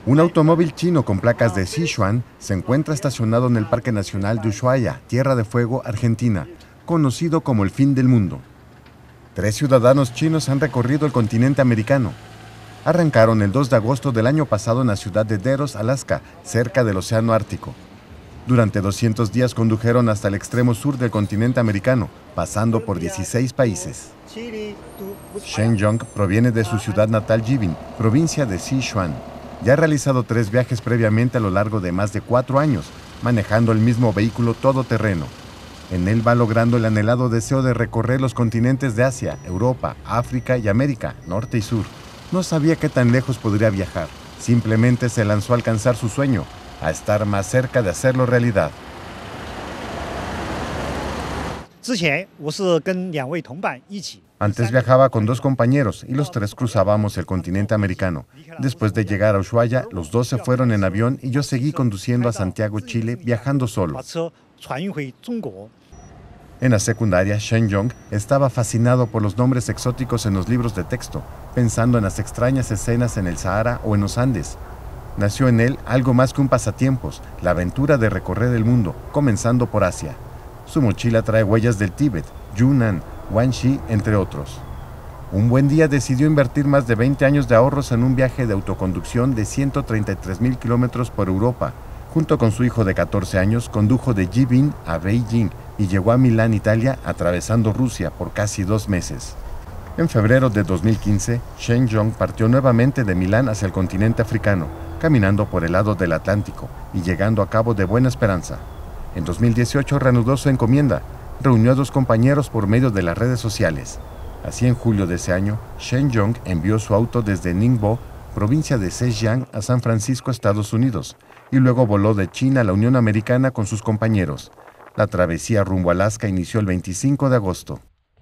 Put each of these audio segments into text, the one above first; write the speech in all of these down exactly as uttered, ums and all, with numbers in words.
Un automóvil chino con placas de Sichuan se encuentra estacionado en el Parque Nacional de Ushuaia, Tierra de Fuego, Argentina, conocido como el fin del mundo. Tres ciudadanos chinos han recorrido el continente americano. Arrancaron el dos de agosto del año pasado en la ciudad de Deros, Alaska, cerca del Océano Ártico. Durante doscientos días condujeron hasta el extremo sur del continente americano, pasando por dieciséis países. Shen Yong proviene de su ciudad natal Jibin, provincia de Sichuan. Ya ha realizado tres viajes previamente a lo largo de más de cuatro años, manejando el mismo vehículo todoterreno. En él va logrando el anhelado deseo de recorrer los continentes de Asia, Europa, África y América, norte y sur. No sabía qué tan lejos podría viajar. Simplemente se lanzó a alcanzar su sueño, a estar más cerca de hacerlo realidad. Antes viajaba con dos compañeros y los tres cruzábamos el continente americano. Después de llegar a Ushuaia, los dos se fueron en avión y yo seguí conduciendo a Santiago, Chile, viajando solo. En la secundaria, Shen Yong estaba fascinado por los nombres exóticos en los libros de texto, pensando en las extrañas escenas en el Sahara o en los Andes. Nació en él algo más que un pasatiempos, la aventura de recorrer el mundo, comenzando por Asia. Su mochila trae huellas del Tíbet, Yunnan, Guangxi, entre otros. Un buen día decidió invertir más de veinte años de ahorros en un viaje de autoconducción de ciento treinta y tres mil kilómetros por Europa. Junto con su hijo de catorce años, condujo de Jibin a Beijing y llegó a Milán, Italia, atravesando Rusia por casi dos meses. En febrero de dos mil quince, Shen Yong partió nuevamente de Milán hacia el continente africano, caminando por el lado del Atlántico y llegando a Cabo de Buena Esperanza. En dos mil dieciocho reanudó su encomienda, reunió a dos compañeros por medio de las redes sociales. Así, en julio de ese año, Shen Yong envió su auto desde Ningbo, provincia de Zhejiang, a San Francisco, Estados Unidos, y luego voló de China a la Unión Americana con sus compañeros. La travesía rumbo a Alaska inició el veinticinco de agosto.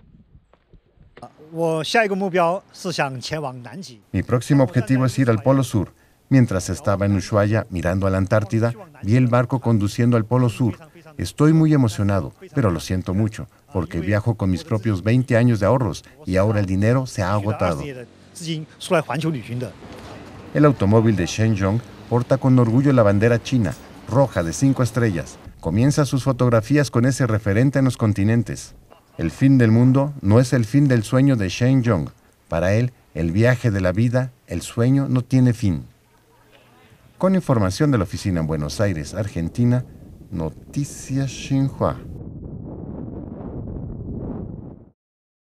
Mi próximo objetivo es ir al Polo Sur. Mientras estaba en Ushuaia mirando a la Antártida, vi el barco conduciendo al Polo Sur. Estoy muy emocionado, pero lo siento mucho, porque viajo con mis propios veinte años de ahorros y ahora el dinero se ha agotado. El automóvil de Shen Yong porta con orgullo la bandera china, roja de cinco estrellas. Comienza sus fotografías con ese referente en los continentes. El fin del mundo no es el fin del sueño de Shen Yong. Para él, el viaje de la vida, el sueño, no tiene fin. Con información de la oficina en Buenos Aires, Argentina, Noticias Xinhua.